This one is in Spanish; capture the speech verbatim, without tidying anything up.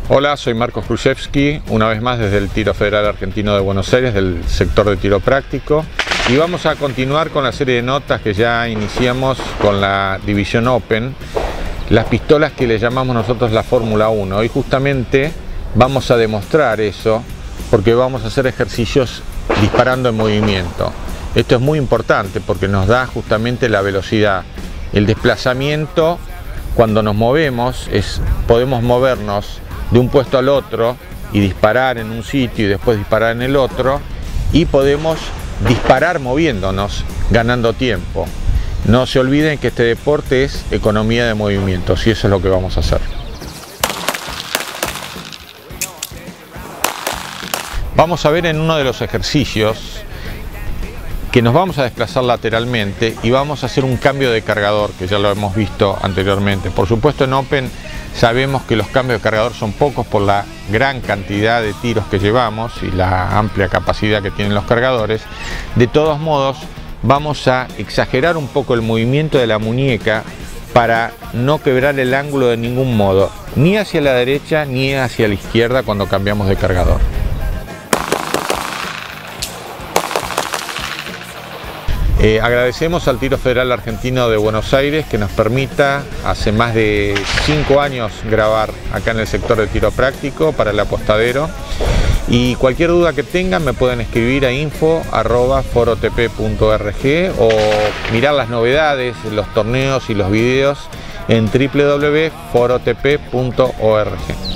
Hola, soy Marcos Krujewski, una vez más desde el Tiro Federal Argentino de Buenos Aires, del sector de tiro práctico. Y vamos a continuar con la serie de notas que ya iniciamos con la división Open, las pistolas que le llamamos nosotros la Fórmula uno. Hoy justamente vamos a demostrar eso porque vamos a hacer ejercicios disparando en movimiento. Esto es muy importante porque nos da justamente la velocidad. El desplazamiento, cuando nos movemos, es, podemos movernos de un puesto al otro y disparar en un sitio y después disparar en el otro, y podemos disparar moviéndonos, ganando tiempo. No se olviden que este deporte es economía de movimientos y eso es lo que vamos a hacer. Vamos a ver en uno de los ejercicios que nos vamos a desplazar lateralmente y vamos a hacer un cambio de cargador, que ya lo hemos visto anteriormente. Por supuesto, en Open sabemos que los cambios de cargador son pocos por la gran cantidad de tiros que llevamos y la amplia capacidad que tienen los cargadores. De todos modos, vamos a exagerar un poco el movimiento de la muñeca para no quebrar el ángulo de ningún modo, ni hacia la derecha ni hacia la izquierda cuando cambiamos de cargador. Eh, agradecemos al Tiro Federal Argentino de Buenos Aires que nos permita hace más de cinco años grabar acá en el sector de tiro práctico para el apostadero, y cualquier duda que tengan me pueden escribir a info arroba forotp punto org o mirar las novedades, los torneos y los videos en w w w punto forotp punto org.